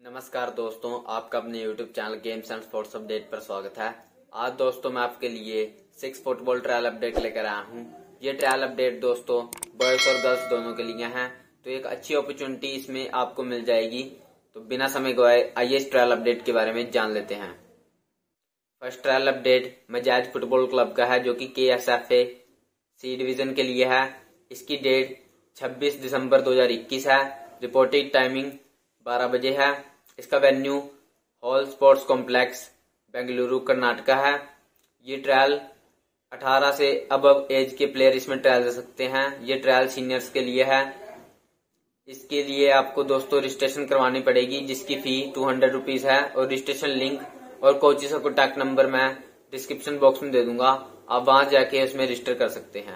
नमस्कार दोस्तों, आपका अपने YouTube channel games and sports update पर स्वागत है। आज दोस्तों मैं आपके लिए 6 फुटबॉल ट्रायल अपडेट लेकर आया हूं। ये ट्रायल अपडेट दोस्तों बॉयज और गर्ल्स दोनों के लिए है, तो एक अच्छी अपॉर्चुनिटी इसमें आपको मिल जाएगी। तो बिना समय गवाए आइए इस ट्रायल अपडेट के बारे में जान लेते हैं। फर्स्ट ट्रायल अपडेट मजाज फुटबॉल क्लब का है, जो कि KSFA सी डिवीजन के लिए है। इसकी डेट 26 दिसंबर 2021 है। रिपोर्टिंग टाइमिंग 12 बजे है। इसका venue HAL sports complex Bengaluru Karnataka है। ये ट्रायल 18 से अबव एज के प्लेयर इसमें ट्रायल दे सकते हैं। ये ट्रायल सीनियर्स के लिए है। इसके लिए आपको दोस्तों रजिस्ट्रेशन करवानी पड़ेगी, जिसकी फी 200 रुपीज है। और रजिस्ट्रेशन लिंक और कोचेस का कॉन्टैक्ट नंबर मैं डिस्क्रिप्शन बॉक्स में दे दूंगा, आप वहां जाके उसमें रजिस्टर कर सकते हैं।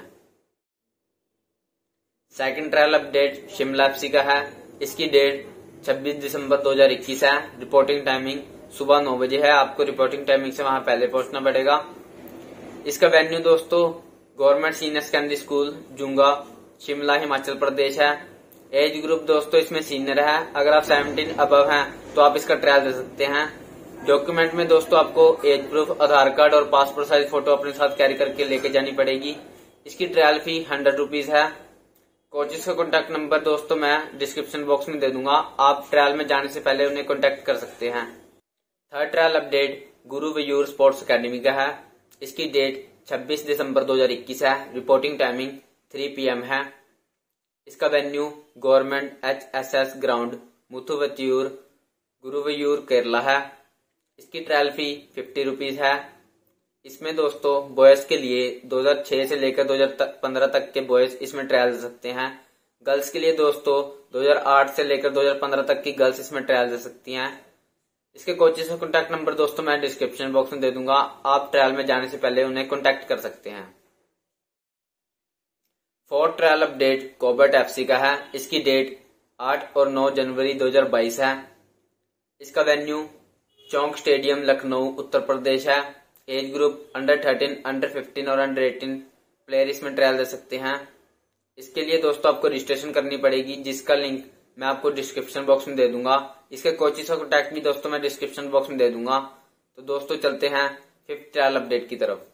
Second trial update Shimla FC का है। इसकी डेट 26 दिसंबर 2021 है। रिपोर्टिंग टाइमिंग सुबह 9 बजे है। आपको रिपोर्टिंग टाइमिंग से वहां पहले पहुंचना पड़ेगा। इसका वेन्यू दोस्तों government senior secondary school Junga Shimla Himachal Pradesh है। एज ग्रुप दोस्तों इसमें सीनियर है। अगर आप 17 अबव हैं तो आप इसका ट्रायल दे सकते हैं। डॉक्यूमेंट में दोस्तों आपको एज प्रूफ, आधार कार्ड और पासपोर्ट साइज फोटो अपने साथ कैरी करके लेके जानी पड़ेगी। इसकी ट्रायल फी 100 रुपीज है। कोचेस का कॉन्टैक्ट नंबर दोस्तों मैं डिस्क्रिप्शन बॉक्स में दे दूंगा, आप ट्रायल में जाने से पहले उन्हें कॉन्टैक्ट कर सकते हैं। थर्ड ट्रायल अपडेट गुरु वयूर स्पोर्ट्स अकेडमी का है। इसकी डेट 26 दिसंबर 2021 है। रिपोर्टिंग टाइमिंग 3 PM है। इसका venue government HSS ground Muthuvattiyur Guruvayur Kerala है। इसकी ट्रायल फी 50 रुपीज है। इसमें दोस्तों बॉयज के लिए 2006 से लेकर 2015 तक के बॉयज इसमें ट्रायल दे सकते हैं। गर्ल्स के लिए दोस्तों 2008 से लेकर 2015 तक की गर्ल्स इसमें ट्रायल दे सकती हैं। इसके कोचेस का कॉन्टैक्ट नंबर दोस्तों मैं डिस्क्रिप्शन बॉक्स में दे दूंगा, आप ट्रायल में जाने से पहले उन्हें कॉन्टैक्ट कर सकते हैं। फोर्थ ट्रायल अपडेट कोबर्ट FC का है। इसकी डेट 8 और 9 जनवरी 2022 है। इसका वेन्यू चौक स्टेडियम लखनऊ उत्तर प्रदेश है। एज ग्रुप अंडर 13, अंडर 15 और अंडर 18 प्लेयर इसमें ट्रायल दे सकते हैं। इसके लिए दोस्तों आपको रजिस्ट्रेशन करनी पड़ेगी, जिसका लिंक मैं आपको डिस्क्रिप्शन बॉक्स में दे दूंगा। इसके कोचेस का कॉन्टैक्ट भी दोस्तों मैं डिस्क्रिप्शन बॉक्स में दे दूंगा। तो दोस्तों चलते हैं फिफ्थ ट्रायल अपडेट की तरफ।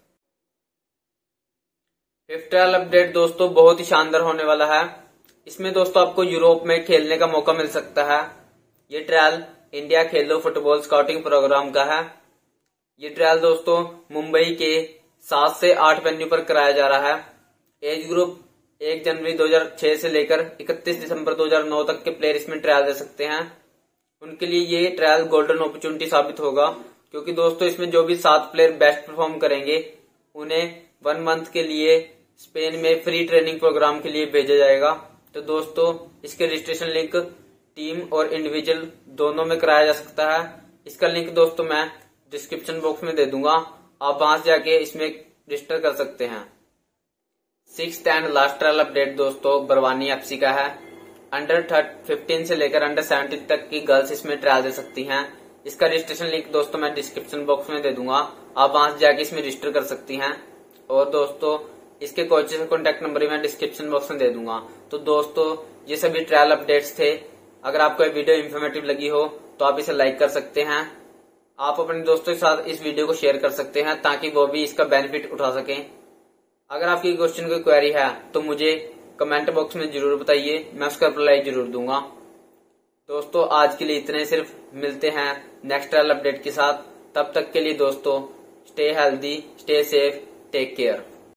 फिफ्थ ट्रायल अपडेट दोस्तों बहुत ही शानदार होने वाला है। इसमें दोस्तों आपको यूरोप में खेलने का मौका मिल सकता है। ये trial India Khelo football scouting program का है। ये ट्रायल दोस्तों मुंबई के 7 से 8 वेन्यू पर कराया जा रहा है। एज ग्रुप 1 जनवरी 2006 से लेकर 31 दिसंबर 2009 तक के प्लेयर इसमें ट्रायल दे सकते हैं। उनके लिए ये ट्रायल गोल्डन अपॉर्चुनिटी साबित होगा, क्योंकि दोस्तों इसमें जो भी 7 प्लेयर बेस्ट परफॉर्म करेंगे उन्हें 1 मंथ के लिए स्पेन में फ्री ट्रेनिंग प्रोग्राम के लिए भेजा जाएगा। तो दोस्तों इसके रजिस्ट्रेशन लिंक टीम और इंडिविजुअल दोनों में कराया जा सकता है। इसका लिंक दोस्तों मैं डिस्क्रिप्शन बॉक्स में दे दूंगा, आप वहां से जाके इसमें रजिस्टर कर सकते हैं। Sixth and last trial update दोस्तों बरवानी FC का है। अंडर 15 से लेकर अंडर 17 तक की गर्ल्स इसमें ट्रायल दे सकती हैं। इसका रजिस्ट्रेशन लिंक दोस्तों मैं डिस्क्रिप्शन बॉक्स में दे दूंगा, आप वहां से जाके इसमें रजिस्टर कर सकती हैं। और दोस्तों इसके कोचेस का कॉन्टैक्ट नंबर मैं डिस्क्रिप्शन बॉक्स में दे दूंगा। तो दोस्तों ये सभी ट्रायल अपडेट्स थे। अगर आपको ये वीडियो इन्फॉर्मेटिव लगी हो तो आप इसे लाइक कर सकते हैं। आप अपने दोस्तों के साथ इस वीडियो को शेयर कर सकते हैं, ताकि वो भी इसका बेनिफिट उठा सकें। अगर आपकी क्वेश्चन कोई क्वेरी है तो मुझे कमेंट बॉक्स में जरूर बताइए, मैं उसका रिप्लाई जरूर दूंगा। दोस्तों आज के लिए इतने सिर्फ, मिलते हैं नेक्स्ट ट्रायल अपडेट के साथ। तब तक के लिए दोस्तों stay healthy, stay safe, take care.